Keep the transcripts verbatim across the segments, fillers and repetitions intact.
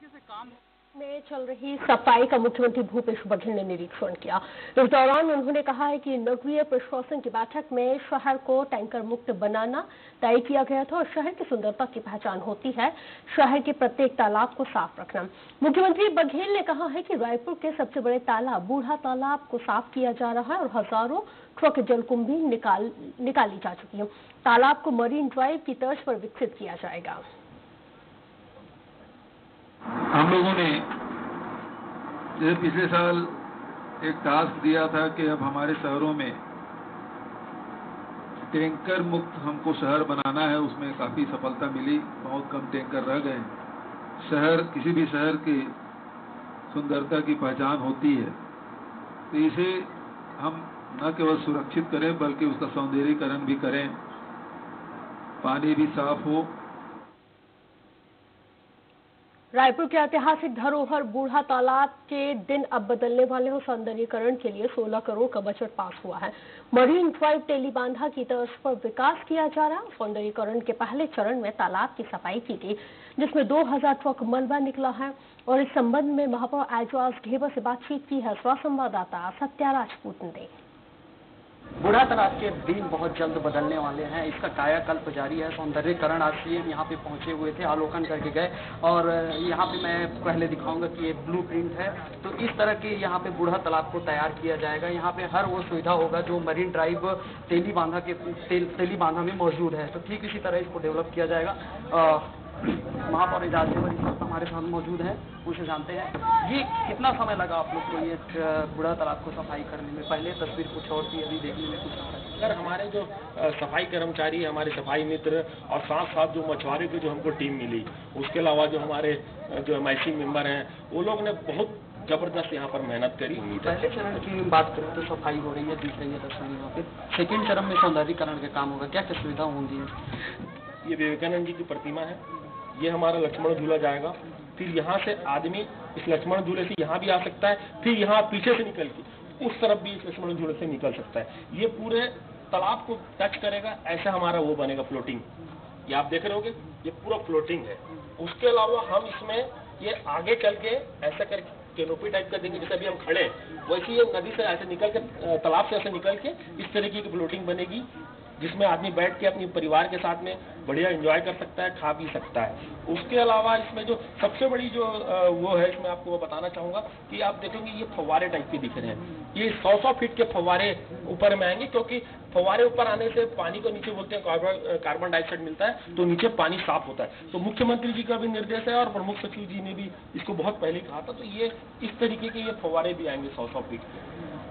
तरीके से काम में चल रही सफाई का मुख्यमंत्री भूपेश बघेल ने निरीक्षण किया। इस दौरान उन्होंने कहा है कि नगरीय प्रशासन की बैठक में शहर को टैंकर मुक्त बनाना तय किया गया था और शहर की सुंदरता की पहचान होती है शहर के प्रत्येक तालाब को साफ रखना। मुख्यमंत्री बघेल ने कहा है कि रायपुर के सबसे बड़े तालाब बूढ़ा तालाब को साफ किया जा रहा है और हजारों ट्रक जलकुंभी निकाल निकाली जा चुकी है। तालाब को मरीन ड्राइव की तर्ज पर विकसित किया जाएगा। हम लोगों ने जैसे पिछले साल एक टास्क दिया था कि अब हमारे शहरों में टैंकर मुक्त हमको शहर बनाना है, उसमें काफी सफलता मिली। बहुत कम टैंकर रह गए। शहर किसी भी शहर की सुंदरता की पहचान होती है, तो इसे हम न केवल सुरक्षित करें बल्कि उसका सौंदर्यीकरण भी करें, पानी भी साफ हो। रायपुर के ऐतिहासिक धरोहर बूढ़ा तालाब के दिन अब बदलने वाले हो। सौंदर्यीकरण के लिए सोलह करोड़ का बजट पास हुआ है। मरीन ड्राइव टेलीबांधा की तर्ज पर विकास किया जा रहा है। सौंदर्यीकरण के पहले चरण में तालाब की सफाई की गई, जिसमें दो हजार ट्रक मलबा निकला है और इस संबंध में महापौर एजाज ढेबर से बातचीत की है संवाददाता सत्या राजपूत ने। बूढ़ा तालाब के दिन बहुत जल्द बदलने वाले हैं। इसका कायाकल्प जारी है। सौंदर्यीकरण आज सीएम यहाँ पे पहुंचे हुए थे, अवलोकन करके गए और यहाँ पे मैं पहले दिखाऊंगा कि ये ब्लू प्रिंट है। तो इस तरह के यहाँ पे बूढ़ा तालाब को तैयार किया जाएगा। यहाँ पे हर वो सुविधा होगा जो मरीन ड्राइव तेली बांधा के तेल, तेली बांधा में मौजूद है। तो ठीक इसी तरह इसको डेवलप किया जाएगा। महापौर एजाज ढेबर इस वक्त हमारे साथ मौजूद है, उनसे जानते हैं ये कितना समय लगा आप लोग को ये बूढ़ा तालाब को सफाई करने में। पहले तस्वीर कुछ और थी, अभी देखने में कुछ। सर, हमारे जो सफाई कर्मचारी, हमारे सफाई मित्र और साथ साथ जो मछुआरे की जो हमको टीम मिली, उसके अलावा जो हमारे जो एमआईसी मेंबर हैं, वो लोग ने बहुत जबरदस्त यहाँ पर मेहनत करी। पहले चरण की बात करें तो सफाई हो रही है, दिख रही है तस्वीरों पे। सेकेंड चरण में सौंदर्यीकरण का काम होगा, क्या क्या सुविधा होंगी? ये विवेकानंद जी की प्रतिमा है, ये हमारा लक्ष्मण झूला जाएगा। फिर यहाँ से आदमी इस लक्ष्मण झूले से यहाँ भी आ सकता है, फिर यहाँ पीछे से निकल के उस तरफ भी इस लक्ष्मण झूले से निकल सकता है। ये पूरे तालाब को टच करेगा, ऐसा हमारा वो बनेगा फ्लोटिंग। ये आप देख रहे होगे, ये पूरा फ्लोटिंग है। उसके अलावा हम इसमें ये आगे चल के ऐसा करके कैनोपी टाइप का देंगे, जैसे अभी हम खड़े वैसे ये नदी से ऐसे निकल के, तालाब से ऐसे निकल के इस तरीके की फ्लोटिंग बनेगी, जिसमें आदमी बैठ के अपने परिवार के साथ में बढ़िया एंजॉय कर सकता है, खा पी सकता है। उसके अलावा इसमें जो सबसे बड़ी जो वो है, इसमें आपको वो बताना चाहूंगा कि आप देखेंगे ये फव्वारे टाइप के दिख रहे हैं। ये सौ सौ फीट के फव्वारे ऊपर में आएंगे, क्योंकि फव्वारे ऊपर आने से पानी को नीचे बोलते हैं कार्बन कार्बन डाइऑक्साइड मिलता है, तो नीचे पानी साफ होता है। तो मुख्यमंत्री जी का भी निर्देश है और प्रमुख सचिव जी ने भी इसको बहुत पहले कहा था। तो ये इस तरीके के ये फव्वारे भी आएंगे सौ सौ फीट के।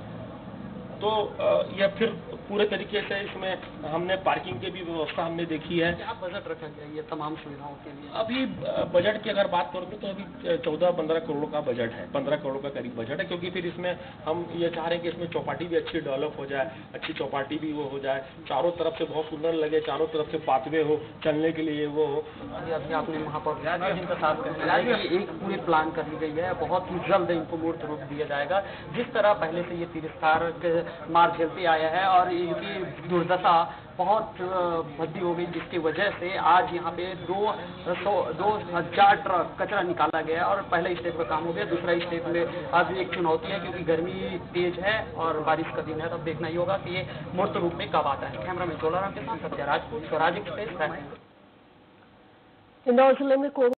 तो यह फिर पूरे तरीके से इसमें हमने पार्किंग की भी व्यवस्था हमने देखी है। क्या बजट रखा गया ये तमाम सुविधाओं के लिए? अभी बजट की अगर बात करूँ तो अभी चौदह पंद्रह करोड़ का बजट है, पंद्रह करोड़ का करीब बजट है। क्योंकि फिर इसमें हम ये चाह रहे हैं कि इसमें चौपाटी भी अच्छी डेवलप हो जाए, अच्छी चौपाटी भी वो हो जाए, चारों तरफ से बहुत सुंदर लगे, चारों तरफ से पाथवे हो चलने के लिए वो हो। अभी आपने महापौर जिनका साथ करना एक पूरी प्लान कर ली गई है, बहुत ही जल्द इनको मूर्त रूप दिया जाएगा। जिस तरह पहले से ये तिरस्कार मार झेलते आया है और इनकी दुर्दशा बहुत भद्दी हो गई, जिसकी वजह से आज यहाँ पे दो सौ दो हजार ट्रक कचरा निकाला गया और पहले स्टेप का काम हो गया। दूसरा स्टेप में अब एक चुनौती है, क्योंकि गर्मी तेज है और बारिश का दिन है, तब देखना ही होगा कि ये मूर्त रूप में कब आता है। कैमरा मैन चोलाराम के साथ सत्या राजपूत, स्वराज एक्सप्रेस। इंदौर जिले में